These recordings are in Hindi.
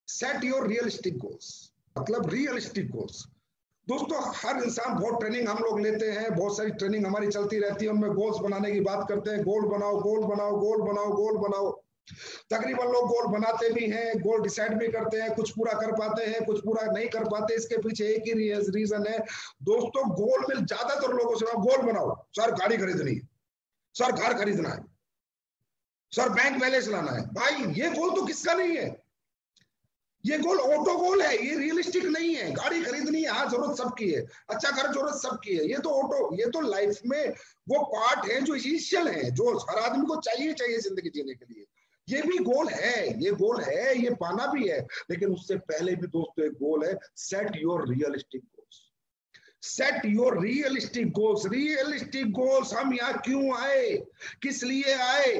सेट योर रियलिस्टिक गोल्स, मतलब रियलिस्टिक गोल्स। दोस्तों हर इंसान, बहुत ट्रेनिंग हम लोग लेते हैं, बहुत सारी ट्रेनिंग हमारी चलती रहती है, उनमें गोल्स बनाने की बात करते हैं, गोल बनाओ गोल बनाओ गोल बनाओ गोल बनाओ। तकरीबन लोग गोल बनाते भी हैं, गोल डिसाइड भी करते हैं, कुछ पूरा कर पाते हैं, कुछ पूरा नहीं कर पाते। इसके पीछे एक ही रीजन है दोस्तों, गोल में ज्यादातर लोगों से गोल बनाओ, सर गाड़ी खरीदनी है, सर घर खरीदना है, सर बैंक बैलेंस लाना है। भाई ये गोल तो किसका नहीं है, ये गोल ऑटो गोल है, ये रियलिस्टिक नहीं है। गाड़ी खरीदनी है, हाँ जरूरत सबकी है, अच्छा घर जरूरत सबकी है, ये तो ऑटो, ये तो लाइफ में वो पार्ट है जो इसेंशियल है, जो हर आदमी को चाहिए जिंदगी जीने के लिए। ये भी गोल है, ये गोल है, ये पाना भी है, लेकिन उससे पहले भी दोस्तों एक गोल है, set your realistic goals. Set your realistic goals. Realistic goals, हम यहाँ क्यों आए, किस लिए आए?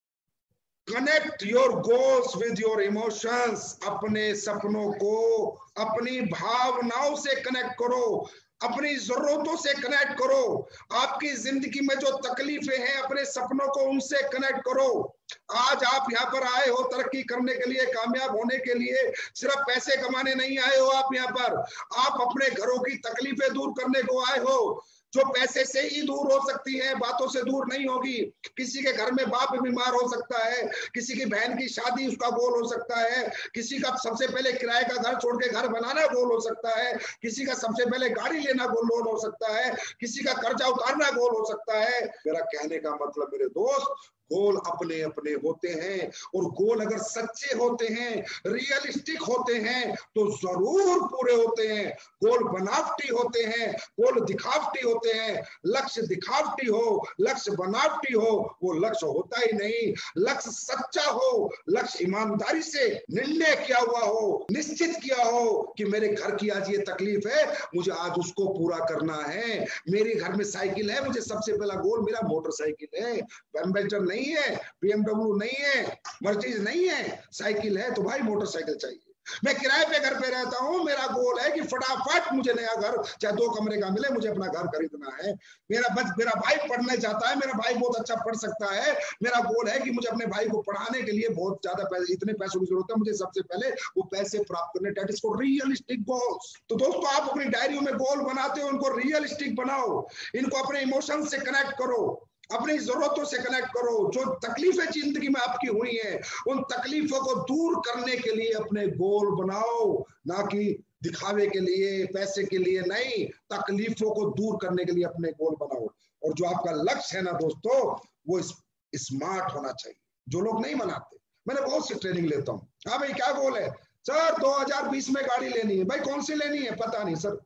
Connect your goals with your emotions. अपने सपनों को अपनी भावनाओं से कनेक्ट करो, अपनी जरूरतों से कनेक्ट करो। आपकी जिंदगी में जो तकलीफें हैं, अपने सपनों को उनसे कनेक्ट करो। आज आप यहाँ पर आए हो तरक्की करने के लिए, कामयाब होने के लिए, सिर्फ पैसे कमाने नहीं आए हो आप यहाँ पर, आप अपने घरों की तकलीफें दूर करने को आए हो, जो पैसे से ही दूर हो सकती है, बातों से दूर नहीं होगी। किसी के घर में बाप बीमार हो सकता है, किसी की बहन की शादी उसका गोल हो सकता है, किसी का सबसे पहले किराए का घर छोड़ के घर बनाना गोल हो सकता है, किसी का सबसे पहले गाड़ी लेना गोल हो सकता है, किसी का कर्जा उतारना गोल हो सकता है। मेरा कहने का मतलब मेरे दोस्त, गोल अपने अपने होते हैं, और गोल अगर सच्चे होते हैं, रियलिस्टिक होते हैं, तो जरूर पूरे होते हैं। गोल बनावटी होते हैं, गोल दिखावटी होते हैं। लक्ष्य दिखावटी हो, लक्ष्य बनावटी हो, वो लक्ष्य होता ही नहीं। लक्ष्य सच्चा हो, लक्ष्य ईमानदारी से निर्णय किया हुआ हो, निश्चित किया हो कि मेरे घर की आज ये तकलीफ है, मुझे आज उसको पूरा करना है। मेरे घर में साइकिल है, मुझे सबसे पहला गोल मेरा मोटरसाइकिल है, एम्बेसडर नहीं है, BMW नहीं है, मर्सिडीज नहीं है, साइकिल है, तो भाई मोटरसाइकिल चाहिए। मैं किराए पे घर पे रहता हूँ, मेरा गोल है कि फटाफट मुझे नया घर, चाहे 2 कमरे का मिले, मुझे अपना घर खरीदना है। मेरा भाई पढ़ना चाहता है, मेरा भाई बहुत अच्छा पढ़ सकता है, मेरा गोल है कि मुझे अपने भाई को पढ़ाने के लिए बहुत ज्यादा पैसे, इतने पैसों की जरूरत है, मुझे सबसे पहले वो पैसे प्राप्त करने। That is called realistic goals. तो दोस्तों आप अपनी डायरियों में गोल बनाते हो, उनको रियलिस्टिक बनाओ, इनको अपने इमोशन से कनेक्ट करो, अपनी जरूरतों से कनेक्ट करो। जो तकलीफें जिंदगी में आपकी हुई हैं, उन तकलीफों को दूर करने के लिए अपने गोल बनाओ, ना कि दिखावे के लिए, पैसे के लिए नहीं। तकलीफों को दूर करने के लिए अपने गोल बनाओ। और जो आपका लक्ष्य है ना दोस्तों, वो स्मार्ट होना चाहिए, जो लोग नहीं बनाते। मैंने बहुत सी ट्रेनिंग लेता हूँ, हाँ भाई क्या गोल है सर? 2020 में गाड़ी लेनी है। भाई कौन सी लेनी है? पता नहीं सर,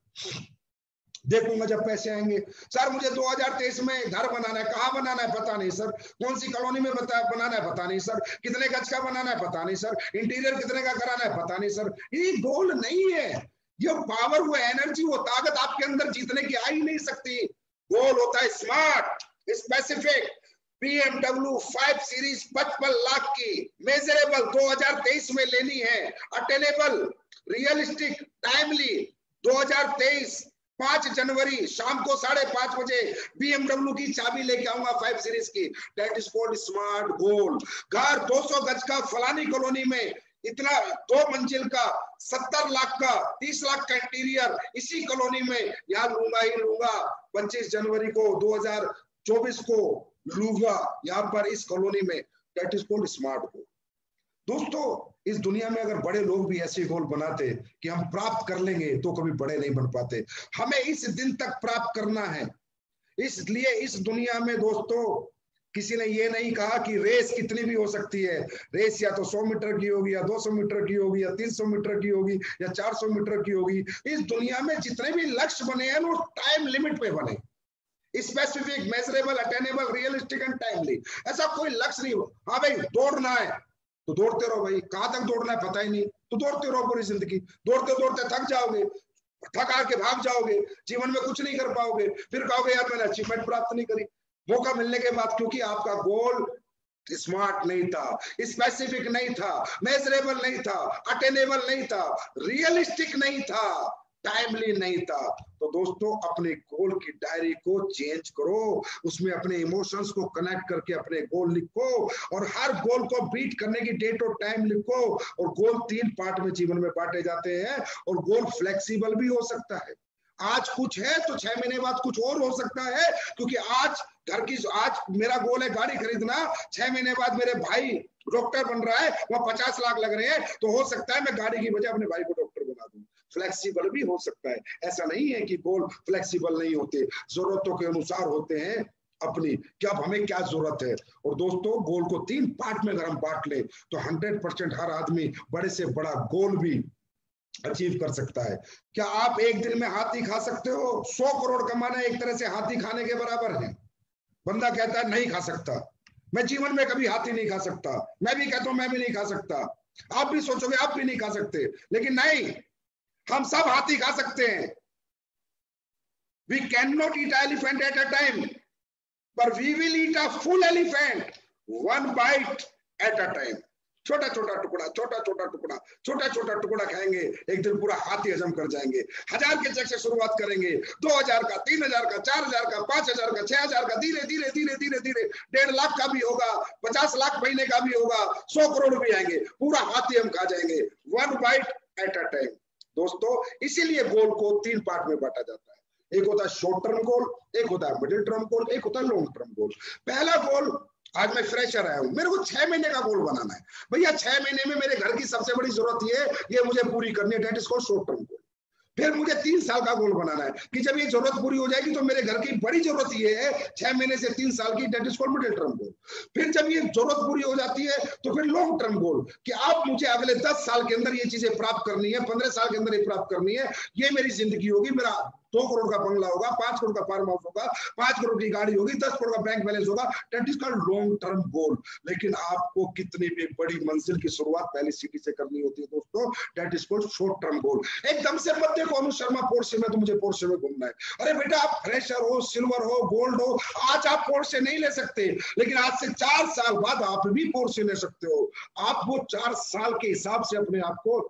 देखूंगा जब पैसे आएंगे। सर मुझे 2023 में घर बनाना है। कहाँ बनाना है? पता नहीं सर। कौन सी कॉलोनी में बनाना है? पता नहीं सर। कितने गज का बनाना है? पता नहीं सर। इंटीरियर कितने का कराना है? पता नहीं सर। ये गोल नहीं है, ये पावर, वो एनर्जी, वो ताकत आपके अंदर जीतने की आ ही नहीं सकती। गोल होता है smart, specific. BMW 5 series 55 lakh की, मेजरेबल, 2023 में लेनी है, अटेनेबल, रियलिस्टिक, टाइमली। 2023 5 जनवरी शाम को 5:30 बजे BMW की चाबी लेके आऊंगा 5 सीरीज की। That is called smart goal. घर 200 गज का फलानी कॉलोनी में, इतना 2 मंजिल का, 70 लाख का, 30 लाख का इंटीरियर, इसी कॉलोनी में यहाँ लूंगा ही लूंगा। 25 जनवरी को 2024 को लूंगा यहाँ पर इस कॉलोनी में। That is called smart goal. दोस्तों इस दुनिया में अगर बड़े लोग भी ऐसे गोल बनाते कि हम प्राप्त कर लेंगे, तो कभी बड़े नहीं बन पाते। हमें इस दिन तक प्राप्त करना है। इसलिए इस दुनिया में दोस्तों किसी ने ये नहीं कहा कि रेस कितनी भी हो सकती है। रेस या तो 100 मीटर की होगी, या 200 मीटर की होगी, या 300 मीटर की होगी, या 400 मीटर की होगी। इस दुनिया में जितने भी लक्ष्य बने हैं वो टाइम लिमिट पे बने, specific, measurable, attainable, realistic and timely. ऐसा कोई लक्ष्य नहीं हो, हाँ भाई दौड़ना है तो दौड़ते रहो भाई, कहां तक दौड़ना है पता ही नहीं, तो दौड़ते रहो पूरी जिंदगी। दौड़ते दौड़ते थक जाओगे, थका के भाग जाओगे, जीवन में कुछ नहीं कर पाओगे, फिर कहोगे यार मैंने अचीवमेंट प्राप्त नहीं करी। मौका मिलने के बाद, क्योंकि आपका गोल स्मार्ट नहीं था, स्पेसिफिक नहीं था, मेजरेबल नहीं था, अटेनेबल नहीं था, रियलिस्टिक नहीं था। टाइमली नहीं था। तो दोस्तों अपने गोल की डायरी को चेंज करो, उसमें अपने इमोशंस को कनेक्ट करके अपने गोल लिखो और हर गोल को बीट करने की डेट और टाइम लिखो। और गोल 3 पार्ट में जीवन में बांटे जाते हैं और गोल फ्लेक्सिबल भी हो सकता है। आज कुछ है तो 6 महीने बाद कुछ और हो सकता है, क्योंकि आज मेरा गोल है गाड़ी खरीदना, 6 महीने बाद मेरे भाई डॉक्टर बन रहा है, वह 50 लाख लग रहे हैं, तो हो सकता है मैं गाड़ी की वजह अपने भाई को डॉक्टर बना दूं। फ्लेक्सिबल भी हो सकता है, ऐसा नहीं है कि गोल फ्लेक्सिबल नहीं होते, जरूरतों के अनुसार होते हैं अपनी, क्या हमें क्या जरूरत है। और दोस्तों गोल को 3 पार्ट में अगर हम बांट ले तो 100% हर आदमी बड़े से बड़ा गोल भी अचीव कर सकता है। क्या आप एक दिन में हाथी खा सकते हो? 100 करोड़ कमाना एक तरह से हाथी खाने के बराबर है। बंदा कहता है नहीं खा सकता, मैं जीवन में कभी हाथी नहीं खा सकता, मैं भी कहता हूं मैं भी नहीं खा सकता, आप भी सोचोगे आप भी नहीं खा सकते, लेकिन नहीं, हम सब हाथी खा सकते हैं। We can not eat elephant at a time, पर we will eat a full elephant 1 bite at a time. छोटा छोटा टुकड़ा, छोटा छोटा टुकड़ा, छोटा छोटा टुकड़ा खाएंगे, एक दिन पूरा हाथी हजम कर जाएंगे। 1000 के चेक से शुरुआत करेंगे, 2000 का, 3000 का, 4000 का, 5000 का, 6000 का, धीरे धीरे धीरे धीरे धीरे 1.5 लाख का भी होगा, 50 लाख महीने का भी होगा, 100 करोड़ भी आएंगे, पूरा हाथी हम खा जाएंगे 1 बाइट एट अ टाइम। दोस्तों इसीलिए गोल को 3 पार्ट में बांटा जाता है। एक होता है शॉर्ट टर्म गोल, एक होता है मिडिल टर्म गोल, एक होता है लॉन्ग टर्म गोल। पहला गोल, आज मैं फ्रेशर आया हूं, मेरे को 6 महीने का गोल बनाना है। भैया 6 महीने में मेरे घर की सबसे बड़ी जरूरत ये मुझे पूरी करनी है, that is called short term goal. फिर मुझे 3 साल का गोल बनाना है कि जब ये जरूरत पूरी हो जाएगी तो मेरे घर की बड़ी जरूरत ये है 6 महीने से 3 साल की, that is called middle term goal. फिर जब ये जरूरत पूरी हो जाती है तो फिर लॉन्ग टर्म गोल कि अब मुझे अगले 10 साल के अंदर ये चीजें प्राप्त करनी है, 15 साल के अंदर ये प्राप्त करनी है, ये मेरी जिंदगी होगी, मेरा 2 करोड़ का बंगला होगा, 5 करोड़ का फार्म हाउस होगा, 5 करोड़ की गाड़ी होगी, 10 करोड़ का बैंक बैलेंस होगा, that is called long term goal. लेकिन आपको कितनी भी बड़ी मंजिल की शुरुआत पहली सीढ़ी से करनी होती है दोस्तों, that is called short term goal. एकदम से मत देखो अनु शर्मा पोर्शे में तो मुझे पोर्शे में घूमना है। अरे बेटा आप फ्रेशर हो, सिल्वर हो, गोल्ड हो, आज आप पोर्शे नहीं ले सकते, लेकिन आज से 4 साल बाद आप भी पोर्शे ले सकते हो। आप वो 4 साल के हिसाब से अपने आप को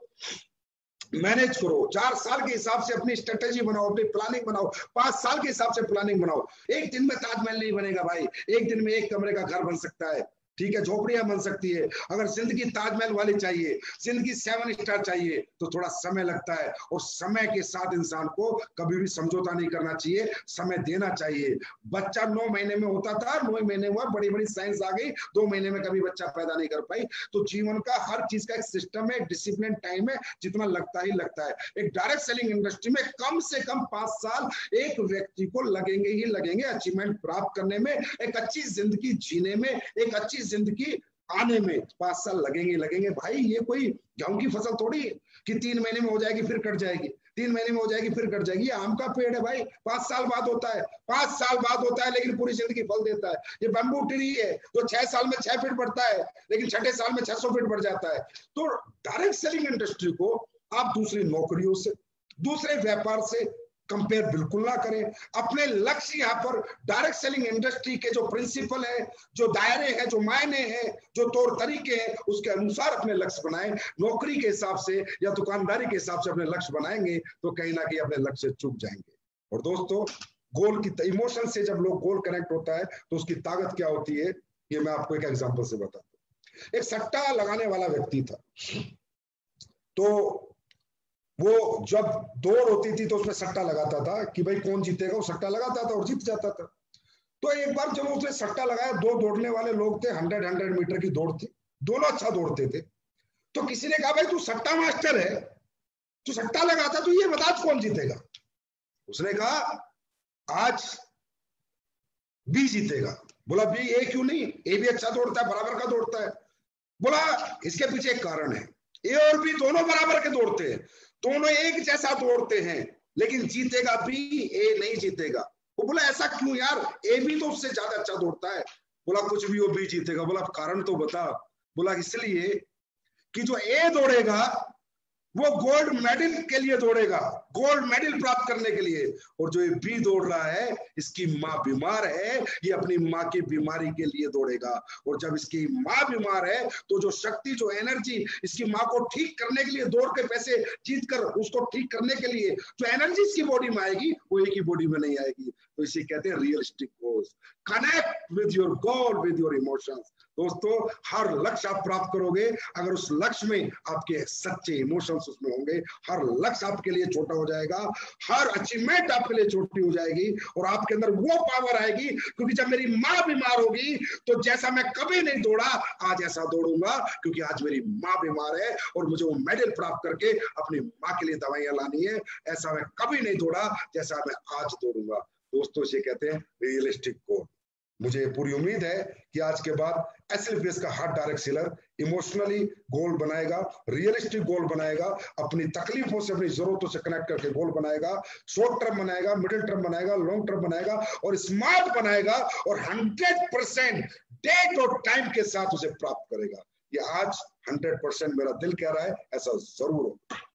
मैनेज करो, 4 साल के हिसाब से अपनी स्ट्रेटेजी बनाओ, अपनी प्लानिंग बनाओ, 5 साल के हिसाब से प्लानिंग बनाओ। एक दिन में ताजमहल नहीं बनेगा भाई, एक दिन में एक कमरे का घर बन सकता है, ठीक है, झोपड़ियां बन सकती है। अगर जिंदगी ताजमहल वाली चाहिए, जिंदगी 7 स्टार चाहिए तो थोड़ा समय लगता है, और समय के साथ इंसान को कभी भी समझौता नहीं करना चाहिए, समय देना चाहिए। बच्चा 9 महीने में होता था, 9 महीने हुआ, बड़ी बड़ी साइंस आ गई, 2 महीने में कभी बच्चा पैदा नहीं कर पाई। तो जीवन का हर चीज का एक सिस्टम है, एक डिसिप्लिन टाइम है, जितना लगता ही लगता है। एक डायरेक्ट सेलिंग इंडस्ट्री में कम से कम 5 साल एक व्यक्ति को लगेंगे ही लगेंगे अचीवमेंट प्राप्त करने में, एक अच्छी जिंदगी जीने में, एक अच्छी जिंदगी आने में 5 साल लगेंगे भाई। ये कोई गेहूं की फसल थोड़ी है कि 3 महीने में हो जाएगी फिर कट जाएगी, 3 महीने में हो जाएगी फिर कट जाएगी। ये आम का पेड़ है भाई, 5 साल बाद होता है, 5 साल बाद होता है, लेकिन पूरी जिंदगी फल देता है। ये बम्बू ट्री है जो 6 साल में 6 फीट बढ़ता है, लेकिन 6ठे साल में 600 फीट बढ़ जाता है। तो डायरेक्ट सेलिंग इंडस्ट्री को आप दूसरी नौकरियों से, दूसरे व्यापार से कंपेयर बिल्कुल ना करें। अपने लक्ष्य यहाँ पर डायरेक्ट सेलिंग इंडस्ट्री के जो प्रिंसिपल है, जो दायरे हैं, जो मायने हैं, जो तौर तरीके हैं, उसके अनुसार अपने लक्ष्य बनाएं। नौकरी के हिसाब से या दुकानदारी के हिसाब से अपने लक्ष्य बनाएंगे तो कहीं ना कहीं अपने लक्ष्य से चूक जाएंगे। और दोस्तों गोल की इमोशन से जब लोग गोल कनेक्ट होता है तो उसकी ताकत क्या होती है, ये मैं आपको एक एग्जाम्पल से बताता हूँ। एक सट्टा लगाने वाला व्यक्ति था, तो वो जब दौड़ होती थी तो उसमें सट्टा लगाता था कि भाई कौन जीतेगा, वो सट्टा लगाता था और जीत जाता था। तो एक बार जब उसने सट्टा लगाया, 2 दौड़ने वाले लोग थे, 100 मीटर की दौड़ थी, दोनों अच्छा दौड़ते थे। तो किसी ने कहा भाई तू सट्टा मास्टर है, तू सट्टा लगाता, तो ये बता कौन जीतेगा। उसने कहा आज बी जीतेगा। बोला बी, ए क्यों नहीं, ए भी अच्छा दौड़ता है, बराबर का दौड़ता है। बोला इसके पीछे एक कारण है, ए और बी दोनों बराबर के दौड़ते हैं, दोनों एक जैसा दौड़ते हैं, लेकिन जीतेगा बी, ए नहीं जीतेगा। वो बोला ऐसा क्यों यार, ए भी तो उससे ज्यादा अच्छा दौड़ता है। बोला कुछ भी हो, बी जीतेगा। बोला कारण तो बता। बोला इसलिए कि जो ए दौड़ेगा वो गोल्ड मेडल के लिए दौड़ेगा, गोल्ड मेडल प्राप्त करने के लिए। और जो ये बी दौड़ रहा है, इसकी माँ बीमार है, ये अपनी माँ की बीमारी के लिए दौड़ेगा। और जब इसकी माँ बीमार है तो जो शक्ति, जो एनर्जी इसकी माँ को ठीक करने के लिए दौड़ के पैसे जीत कर उसको ठीक करने के लिए जो एनर्जी इसकी बॉडी में आएगी, वो एक ही बॉडी में नहीं आएगी। तो इसे कहते हैं realistic goals. Connect with your goal, with your emotions. दोस्तों, हर लक्ष्य आप प्राप्त करोगे अगर उस लक्ष्य में आपके सच्चे इमोशंस उसमें होंगे। हर लक्ष्य आपके लिए छोटा हो जाएगा, हर अचीवमेंट आपके लिए छोटी हो जाएगी, और आपके अंदर वो पावर आएगी। क्योंकि जब मेरी माँ बीमार होगी तो जैसा मैं कभी नहीं दौड़ा, आज ऐसा दौड़ूंगा, क्योंकि आज मेरी माँ बीमार है और मुझे वो मेडल प्राप्त करके अपनी माँ के लिए दवाइयां लानी है। ऐसा मैं कभी नहीं दौड़ा जैसा मैं आज दौड़ूंगा। दोस्तों, इसे कहते हैं रियलिस्टिक गोल। मुझे पूरी उम्मीद है कि आज के बाद एसएलपीएस का हर डायरेक्ट सेलर इमोशनली गोल बनाएगा, रियलिस्टिक गोल बनाएगा, अपनी तकलीफों से, अपनी जरूरतों से कनेक्ट करके गोल बनाएगा, शॉर्ट टर्म बनाएगा, मिडिल टर्म बनाएगा, लॉन्ग टर्म बनाएगा और स्मार्ट बनाएगा, और 100% डेट और टाइम के साथ उसे प्राप्त करेगा। ये आज 100% मेरा दिल कह रहा है, ऐसा जरूर हो।